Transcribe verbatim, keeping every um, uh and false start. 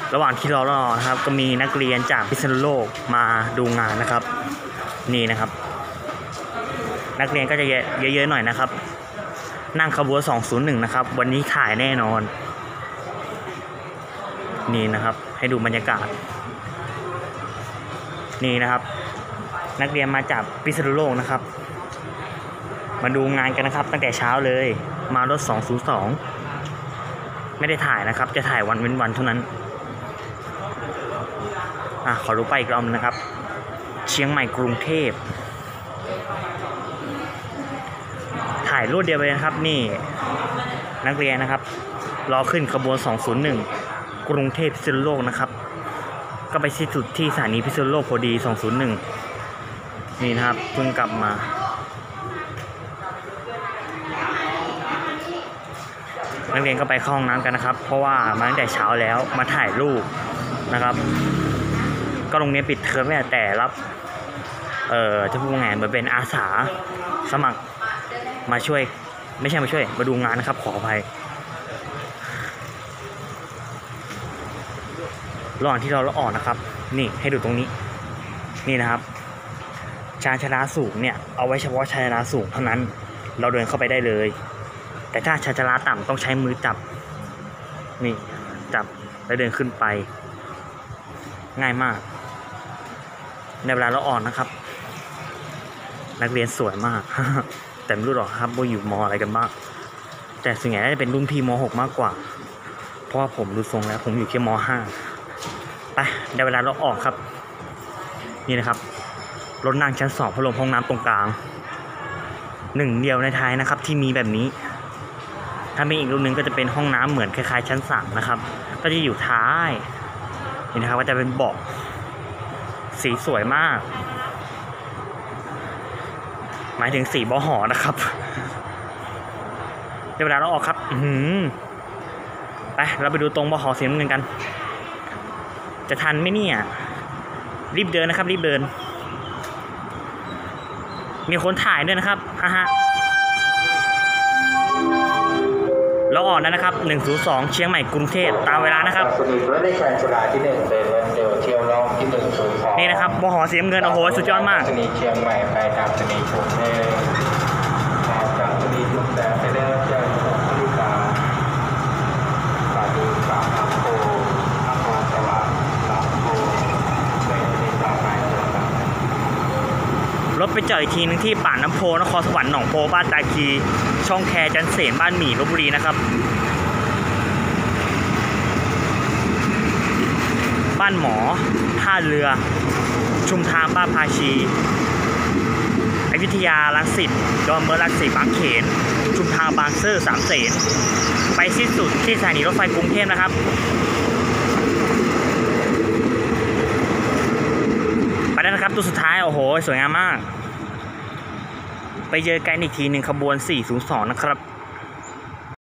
ระหว่างที่รอรอนะครับก็มีนักเรียนจากพิษณุโลกมาดูงานนะครับนี่นะครับนักเรียนก็จะเยอะๆหน่อยนะครับนั่งขบวนสองศูนย์หนึ่งนะครับวันนี้ถ่ายแน่นอนนี่นะครับให้ดูบรรยากาศนี่นะครับนักเรียนมาจากพิษณุโลกนะครับมาดูงานกันนะครับตั้งแต่เช้าเลยมารถสองศูนย์สองไม่ได้ถ่ายนะครับจะถ่ายวันเว้นวันเท่านั้นอ่ะขอรู้ไปอีกรอบนะครับเชียงใหม่กรุงเทพถ่ายรวดเดียวไปนะครับนี่นักเรียนนะครับรอขึ้นขบวนสองศูนย์หนึ่งกรุงเทพพิษณุโลกนะครับก็ไปที่สุดที่สถานีพิษณุโลกพอดีสองศูนย์หนึ่งนี่นะครับเพิ่งกลับมานักเรียนก็ไปเข้าห้องน้ำกันนะครับเพราะว่ามาตั้งแต่เช้าแล้วมาถ่ายรูปนะครับก็โรงเรียนปิดเทอมแต่รับเอ่อจะพูดไงเหมือนเป็นอาสาสมัครมาช่วยไม่ใช่มาช่วยมาดูงานนะครับขออภัยระหว่างที่เราเราออกนะครับนี่ให้ดูตรงนี้นี่นะครับชานชาลาสูงเนี่ยเอาไว้เฉพาะชานชาลาสูงเท่านั้นเราเดินเข้าไปได้เลยแต่ถ้าชานชาลาต่ำต้องใช้มือจับนี่จับแล้วเดินขึ้นไปง่ายมากในเวลาเราออกนะครับนักเรียนสวยมาก แต่ไม่รู้หรอกครับว่าอยู่มออะไรกันบ้างแต่ส่วนใหญ่น่าจะเป็นรุ่นพี่มหกมากกว่าเพราะว่าผมดูทรงแล้วผมอยู่แค่มห้าไปในเวลาเราออกครับนี่นะครับรถนั่งชั้นสองพัดลมห้องน้ำตรงกลางหนึ่งเดียวในไทยนะครับที่มีแบบนี้ถ้ามีอีกรุ่นนึงก็จะเป็นห้องน้ำเหมือนคล้ายๆชั้นสามนะครับก็จะอยู่ท้ายนี่นะครับก็จะเป็นเบาะสีสวยมากหมายถึงสีบอหอนะครับเดี๋ยวเวลาเราออกครับอืมไปเราไปดูตรงบอหอสีน้ำเงินกันจะทันไหมเนี่ยรีบเดินนะครับรีบเดินมีคนถ่ายด้วยนะครับฮ่าฮ่าเราออกแล้วนะครับหนึ่งศูนย์สองเชียงใหม่กรุงเทพตามเวลานะครับสนิทรถได้ชานชาลาที่หนึ่งเป็นเร็วเที่ยวรอบที่หนึ่งศูนย์สองนี่นะครับบอหอสีน้ำเงินโอ้โหสุดยอดมากสนิทเชียงใหม่ไปทางสนิทกรุงเทพจากสนิทจุดแสงไปได้เจอหกนาฬิกาปาดูปากน้ำโพน้ำโพสว่างน้ำโพในสนิทต่อไปรถไปเจออีกทีนึงที่ป่าน้ำโพนครสวรรค์หนองโพบ้านตาคีช่องแคจันเสมบ้านหมี่ลพบุรีนะครับบ้านหมอท่าเรือชุมทางบ้านพาชีอยุธยารังสิตดอนเมืองรังสิตบางเขนชุมทางบางซื่อสามเสนไปสิ้นสุดที่สถานีรถไฟกรุงเทพนะครับไปแล้วนะครับตัวสุดท้ายโอ้โหสวยงามมากไปเจอกันอีกทีหนึ่งขบวนสี่ศูนย์สองนะครับ